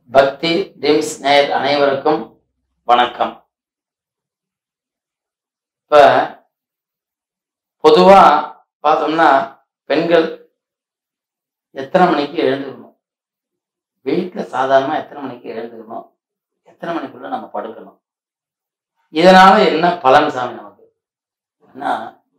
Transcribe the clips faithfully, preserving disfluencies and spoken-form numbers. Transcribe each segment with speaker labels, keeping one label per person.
Speaker 1: பக்தி டிம்ஸ் நேயர் அனைவருக்கும் வணக்கம். இப்ப பொதுவா பார்த்தோம்னா பெண்கள் எத்தனை மணிக்கு எழுந்துக்கணும், வீட்டுல சாதாரணமா எத்தனை மணிக்கு எழுந்துக்கணும், எத்தனை மணிக்குள்ள நம்ம படுக்கணும், இதனால என்ன பலன் சாமி நமக்கு? ஏன்னா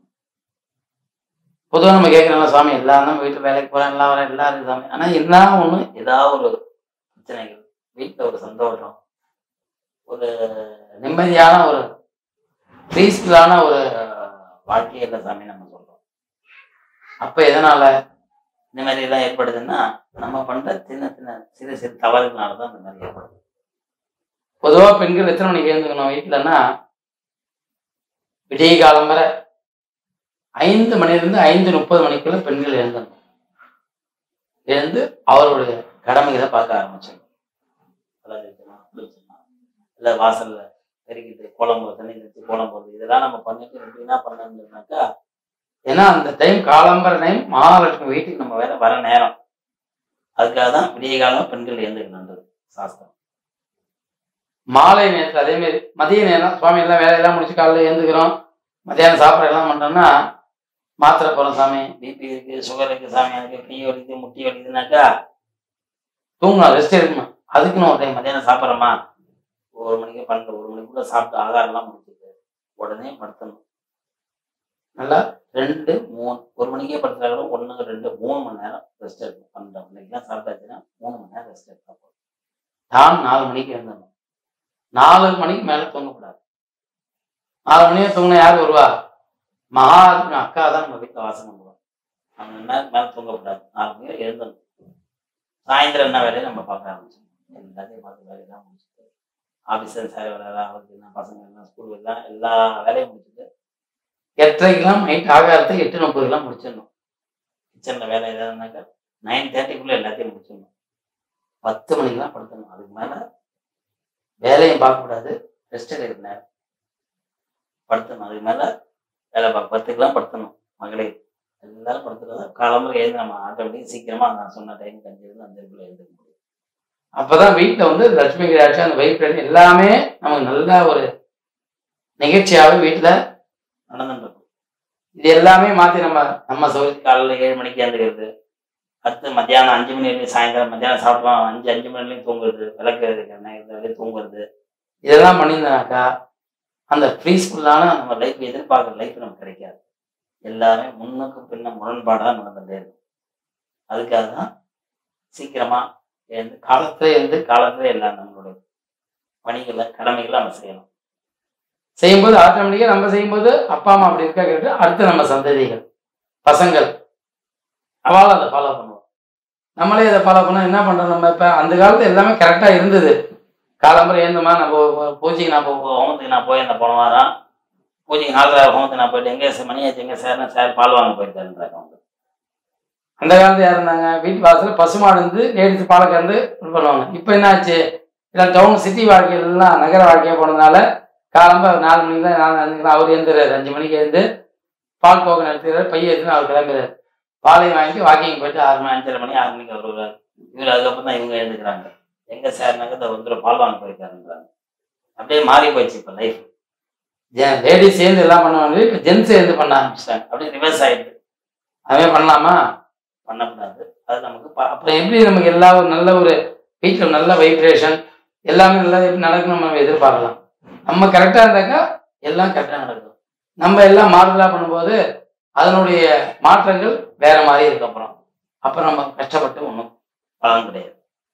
Speaker 1: பொதுவாக நம்ம கேட்கறோம்ல, சாமி எல்லாரும் நம்ம வீட்டுல வேலைக்கு போறோம், எல்லாம் வரேன், எல்லாம் இருக்கு சாமி. ஆனா என்ன ஒண்ணு, ஏதாவது ஒரு பிரச்சனைகள், வீட்டில் ஒரு சந்தோஷம், ஒரு நிம்மதியான ஒரு பீஸ்ஃபுல்லான ஒரு வாழ்க்கையை இல்லை சாமி நம்ம சொல்றோம். அப்ப எதனால இந்த மாதிரி எல்லாம் ஏற்படுதுன்னா, நம்ம பண்ற சின்ன சின்ன சிறு சிறு தவறுகளாலதான் இந்த மாதிரி ஏற்படுது. பொதுவா பெண்கள் எத்தனை மணிக்கு எழுந்துக்கணும் வீட்டுலன்னா, விடிய காலம் வரை ஐந்து மணிலிருந்து ஐந்து முப்பது மணிக்குள்ள பெண்கள் எழுந்தணும். எழுந்து அவருடைய கடமைகளை பார்க்க ஆரம்பிச்சோம். இல்லை வாசல்ல பெருக்கிட்டு கோலம் போடுறது, தண்ணி நிறுத்தி கோலம் போடுறது, இதெல்லாம் நம்ம பண்ணிட்டு என்ன பண்ணணும்னாக்கா, ஏன்னா அந்த டைம் காலம்பர டைம் மகாலட்சுமி வீட்டுக்கு நம்ம வேற வர நேரம். அதுக்காக தான் விடிய காலம் பெண்கள் எழுந்துக்கணுன்றது சாஸ்திரம். மாலை நேரத்தில் அதே மாதிரி மதிய நேரம் சுவாமி எல்லாம் வேலையெல்லாம் முடிச்சு காலையில் எழுந்துக்கிறோம், மத்தியானம் சாப்பிட்ற எல்லாம் பண்ணோம்னா, மாத்திரை போகிறோம் சாமி, பிபி இருக்கு, சுகர் இருக்கு சாமி, எனக்கு கை வலிக்குது, முட்டி வலிக்குதுனாக்கா தூங்கணும், ரெஸ்ட் எடுக்கணும். அதுக்குன்னு ஒரு டைம் மத்தியானம் சாப்பிட்றோமா, ஒரு மணிக்கு பன்னெண்டு ஒரு மணிக்குள்ள சாப்பிட்டு ஆகாரம்லாம் முடிச்சுட்டு உடனே படுத்தணும். நல்லா ரெண்டு மூணு ஒரு மணிக்கே படுத்துறாங்க, ஒன்று ரெண்டு மூணு மணி நேரம் ரெஸ்ட் எடுக்கணும். பன்னெண்டு மணிக்கெல்லாம் சாப்பிட்டாச்சுன்னா மூணு மணி நேரம் ரெஸ்ட் எடுத்தா போதும். தான் நாலு மணிக்கு எழுந்தணும். நாலு மணிக்கு மேலே தூங்கக்கூடாது. நாலு மணியே தூங்கினா யார் வருவா? மகாலட்சுமி அக்கா தான் நம்ம வீட்டில் வாசம் பண்ணுவோம். நம்ம என்ன மேலே தூங்கக்கூடாது. நாலு மணிக்கு எழுந்தணும். சாயந்தரம் என்ன வேலையை நம்ம பார்க்க ஆரம்பிச்சோம். எல்லாத்தையும் பார்த்து வேலையெல்லாம் முடிச்சுட்டு, ஆஃபீஸர் சார் வேலை, அவருக்கு என்ன பசங்க என்ன ஸ்கூல் எல்லாம் எல்லா வேலையும் முடிச்சுட்டு எட்டரைக்கெல்லாம் நைட் ஆகாரத்தை எட்டு முப்பதுக்கெல்லாம் முடிச்சிடணும். கிச்சனில் வேலை ஏதாவதுனாக்கா நைன் தேர்ட்டிக்குள்ளே எல்லாத்தையும் முடிச்சிடணும். பத்து மணிக்கெல்லாம் படுத்தணும். அதுக்கு மேலே வேலையும் பார்க்கக்கூடாது, ரெஸ்ட் எடுக்கிற நேரம் படுத்தணும். அதுக்கு மேலே வேலை பார்க்க பத்துக்கெல்லாம் படுத்தணும். மகளிர் எல்லாரும் படுத்துறது காலம்பரம் எழுந்து நம்ம ஆட்டோமேட்டிக் சீக்கிரமாக நான் சொன்ன டைம் கஞ்சிருந்து அந்த இதுக்குள்ள எழுந்துக்க முடியும். அப்போதான் வீட்டில் வந்து லட்சுமி கிராட்சி அந்த வைப்ரேஷன் எல்லாமே நமக்கு நல்ல ஒரு நிகழ்ச்சியாகவே வீட்டில் நடந்துருக்கும். இது எல்லாமே மாற்றி நம்ம நம்ம சௌகரியத்துக்கு காலையில் ஏழு மணிக்கு எழுந்துக்கிறது, அடுத்து மத்தியானம் அஞ்சு மணி வரைக்கும், சாயந்தரம் மத்தியானம் சாப்பிட்டோம் அஞ்சு அஞ்சு மணி வரைக்கும் தூங்குறது, விளக்கு வரைக்கும் தூங்குறது, இதெல்லாம் பண்ணியிருந்தானாக்கா அந்த பீஸ்ஃபுல்லான நம்ம லைஃப் எதிர்பார்க்குற லைஃப் நமக்கு கிடைக்காது. எல்லாமே முன்னுக்கு பின்ன முரண்பாடாக நடந்துகிட்டே இருக்கும். அதுக்காக தான் சீக்கிரமாக எழுந்து காலத்துல இருந்து காலத்துல எல்லாம் நம்மளுடைய பணிகளை கடமைகளை நம்ம செய்யணும். செய்யும்போது ஆட்டோமேட்டிக்காக நம்ம செய்யும்போது அப்பா அம்மா அப்படி இருக்கா கேட்டு அடுத்து நம்ம சந்ததிகள் பசங்கள் அவளும் அதை ஃபாலோ பண்ணுவோம். நம்மளே அதை ஃபாலோ பண்ணோம். என்ன பண்ணுறோம், நம்ம இப்போ அந்த காலத்தில் எல்லாமே கரெக்டாக இருந்தது. காலம்பரம் எழுந்தமா, நம்ம பூஜைக்கு நான் ஹோமத்துக்கு நான் போய் அந்த போன வாரம் பூஜைக்கு நாலரை ஹோமத்துக்கு நான் போயிட்டு எங்கே மணியாச்சு எங்கே சேர்னா சார் பால் வாங்க போயிருக்காருன்றாங்க. அவங்க அந்த காலத்தில் யார் இருந்தாங்க, வீட்டு வாசலில் பசுமாடு இருந்து லேடிஸ் பாலை கறந்து இது பண்ணுவாங்க. இப்போ என்ன ஆச்சு, இல்லை டவுன் சிட்டி வாழ்க்கையிலாம் நகர வாழ்க்கையாக போனதுனால காலம்பரம் நாலு மணிக்கு தான் நான் இருந்துக்கிறேன். அவர் எழுந்துறாரு, அஞ்சு மணிக்கு எழுந்து பால் டோக்கன் எடுத்துக்கிறாரு, பைய எடுத்துன்னு அவர் கிளம்புறாரு. பாலையும் வாங்கிட்டு வாக்கிங் போயிட்டு ஆறு மணி அஞ்சரை மணி ஆறு மணிக்கு அவர் வருவார். இவர் அதுக்கப்புறம் தான் இவங்க எழுந்துக்கிறாங்க. எங்கே சேர்னாங்க இந்த வந்து பால் வாங்க போயிருக்காருன்றாங்க. அப்படியே மாறி போயிடுச்சு இப்போ லைஃப். லேடிஸ் சேர்ந்து எல்லாம் பண்ணுவாங்க, இப்போ ஜென்ஸ் சேர்ந்து பண்ண ஆரம்பிச்சிட்டாங்க. அப்படியே ரிவர்ஸ் ஆகிடுது. அதுவே பண்ணலாமா, பண்ணக்கூடாது. அது நமக்கு அப்புறம் எப்படி நமக்கு எல்லா ஒரு நல்ல ஒரு வீட்டில் நல்ல வைப்ரேஷன் எல்லாமே நல்லா எப்படி நடக்கணும் நம்ம எதிர்பார்க்கலாம். நம்ம கரெக்டாக இருந்தாக்கா எல்லாம் கரெக்டாக நடக்கும். நம்ம எல்லாம் மாறுதலாக பண்ணும்போது அதனுடைய மாற்றங்கள் வேற மாதிரி இருக்கு. அப்புறம் அப்புறம் நம்ம கஷ்டப்பட்டு ஒன்றும் பலன் கிடையாது.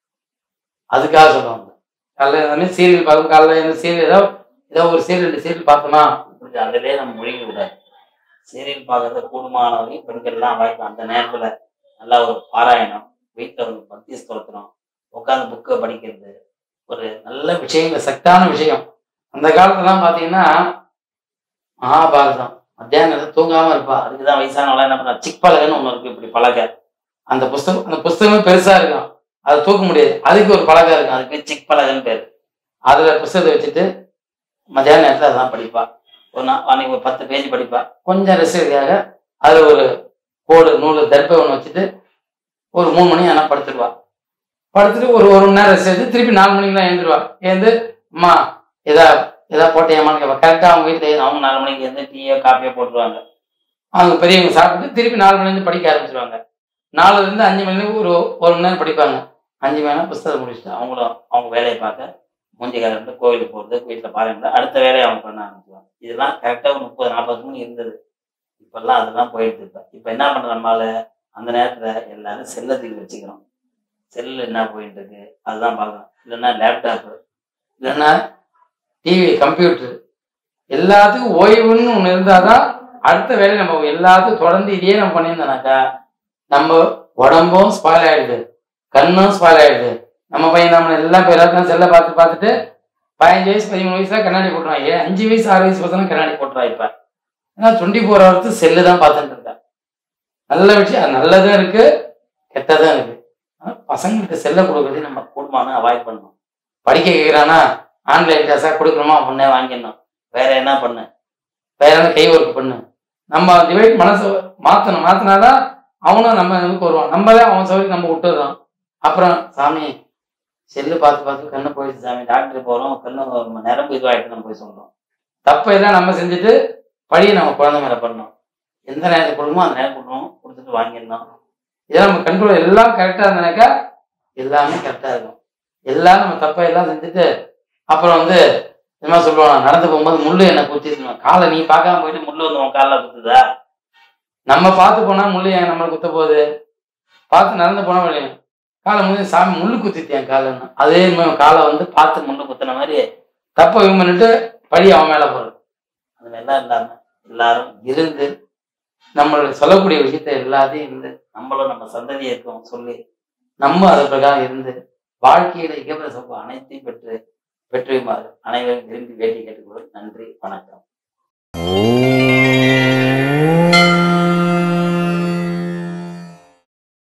Speaker 1: அதுக்காக சொல்லுவாங்க, காலைல எல்லாமே சீரியல் பார்க்கணும், காலைல எந்த சீரியல் ஏதோ ஏதோ ஒரு சீரியல் ரெண்டு சீரியல் பார்த்தோமா அதிலே நம்ம மொழிக விடாது. சீரியல் பார்க்கறத கூடுமானவரையும் பெண்கள்லாம் வாய்ப்பு அந்த நேரத்தில் நல்லா ஒரு பாராயணம், வீட்டில் ஒரு பக்தி ஸ்தோத்திரம், உட்காந்து புக்கை படிக்கிறது, ஒரு நல்ல விஷயங்கள் சக்தான விஷயம். அந்த காலத்துலாம் பார்த்தீங்கன்னா மகாபாரதம் மத்தியானம் தூங்காமல் இருப்பா. அதுக்கு தான் வயசானவெல்லாம் என்ன பண்ணா, சிக் பலகைன்னு ஒன்று இருக்கு, இப்படி பலகை. அந்த புஸ்தகம் அந்த புஸ்தகமே பெருசாக இருக்கும், அதை தூக்க முடியாது. அதுக்கு ஒரு பலகை இருக்கும், அதுக்கு சிக் பலகைன்னு பேர். அதில் புஸ்தகத்தை வச்சுட்டு மத்தியான நேரத்தில் அதெல்லாம் படிப்பா. ஒரு நாள் அன்னைக்கு ஒரு பத்து பேஜ் படிப்பா. கொஞ்சம் ரெஸ்டுக்காக அதில் ஒரு கோடு நூல் தர்பை ஒன்று வச்சுட்டு ஒரு மூணு மணி ஆனால் படுத்துடுவா. படுத்துட்டு ஒரு ஒரு மணி நேரம் ரெஸ்ட் எடுத்து திருப்பி நாலு மணிக்கெல்லாம் எழுந்துருவா. எழுந்து அம்மா எதா எதா போட்டேம்மான்னு கேட்பா. கரெக்டாக அவங்க வீட்டில் அவங்க நாலு மணிக்கு எழுந்து டீயோ காப்பியோ போட்டுருவாங்க. அவங்க பெரியவங்க சாப்பிட்டு திருப்பி நாலு மணிலேருந்து படிக்க ஆரம்பிச்சிருவாங்க. நாலுலேருந்து அஞ்சு மணிலேருந்து ஒரு ஒரு மணி நேரம் படிப்பாங்க. அஞ்சு மணி நேரம் புஸ்தகம் முடிச்சுட்டு அவங்களும் அவங்க வேலையை பார்க்க மூஞ்சி கலந்து கோவிலுக்கு போகிறது, வீட்டில் பாருங்க அடுத்த வேலையை அவங்க பண்ண ஆரம்பிச்சுவாங்க. இதெல்லாம் கரெக்டாக ஒரு முப்பது நாற்பது மணி இருந்தது. இப்பெல்லாம் அதெல்லாம் போயிட்டு இருப்ப. இப்போ என்ன பண்ணுற நம்மளால அந்த நேரத்தில் எல்லாரும் செல்லத்துக்கு வச்சுக்கிறோம். செல்லு என்ன போயிட்டு இருக்கு அதுதான் பார்க்கணும். இல்லைன்னா லேப்டாப்பு, இல்லைன்னா டிவி, கம்ப்யூட்டரு, எல்லாத்துக்கும் ஓய்வுன்னு ஒன்று இருந்தால் தான் அடுத்த வேலையை நம்ம எல்லாத்துக்கும் தொடர்ந்து இதையே நம்ம பண்ணியிருந்தோம்னாக்கா நம்ம உடம்பும் ஸ்பாயில் ஆகிடுது, கண்ணும் ஸ்பாயில் ஆகிடுது. நம்ம பையன் நம்ம எல்லாம் எல்லாத்தையும் செல்லை பார்த்து பார்த்துட்டு பதினஞ்சு வயசு பதிமூணு வயசுல கண்ணாடி போட்டுருவான். ஏன் அஞ்சு வயசு ஆறு வயசு பசங்க கண்ணாடி போட்டுருவா. இப்போ ஏன்னா டுவெண்ட்டி ஃபோர் ஹவர்ஸ் செல்லு தான் பார்த்துட்டு இருக்கேன். நல்ல விஷயம், அது நல்லதும் இருக்கு கெட்டதும் இருக்கு. ஆனால் பசங்களுக்கு செல்லை கொடுக்குறது நம்ம குடும்பம்னு அவாய்ட் பண்ணணும். படிக்க கேட்குறானா ஆன்லைன் கிளாஸாக கொடுக்கணுமா முன்னே வாங்கிடணும். வேற என்ன பண்ணு, வேற என்ன கை ஒர்க் பண்ணு. நம்ம டிவைட் மனசை மாற்றணும். மாற்றினாதான் அவனும் நம்ம இதுக்கு வருவான். நம்மளே அவன் சௌகரியம் நம்ம விட்டுறோம். அப்புறம் சாமி செல்லு பார்த்து பார்த்து கண்ணு போயிடுச்சு சாமி, டாக்டர் போகிறோம், கண்ணு நிரம்பு இதுவாகிட்டு நம்ம போய் சொல்கிறோம். தப்பையெல்லாம் நம்ம செஞ்சுட்டு பழியை நம்ம குழந்தை மேலே பண்ணணும். எந்த நேரத்துக்கு கொடுக்கணுமோ அந்த நேரம் கொடுக்கணும், கொடுத்துட்டு வாங்கிடணும். இதெல்லாம் நம்ம கண்ட்ரோல் எல்லாம் கரெக்டாக இருந்தனாக்கா எல்லாமே கரெக்டாக இருக்கும். எல்லாம் நம்ம தப்பை எல்லாம் செஞ்சுட்டு அப்புறம் வந்து என்ன சொல்லுவாங்க, நடந்து போகும்போது முள்ளு என்ன குத்திடுவான். காலை நீ பார்க்காம போயிட்டு முள்ளு வந்து உன் காலில் குத்துதா? நம்ம பார்த்து போனால் முள்ளு ஏன் நம்மளை குத்த போகுது? பார்த்து நடந்து போனால் வழியும் காலை முள்ளு சாமி முள்ளு குத்திட்டேன் காலைன்னு. அதே மாதிரி காலை வந்து பார்த்து முள்ளு குத்தின மாதிரி தப்பை இவங்க பண்ணிட்டு பழி அவன் மேலே போடுறது. அது எல்லாம் இல்லாமல் எல்லாரும் இருந்து நம்மளுக்கு சொல்லக்கூடிய விஷயத்த எல்லாத்தையும் இருந்து நம்மளும் நம்ம சந்ததியை இருக்கோம் சொல்லி நம்ம அது பிரகாரம் இருந்து வாழ்க்கையில இகவர சொப்ப அனைத்தையும் பெற்று பெற்றுமாறு அனைவரும் விரும்பி வேட்டி கேட்டுக்கொள்வது. நன்றி, வணக்கம்.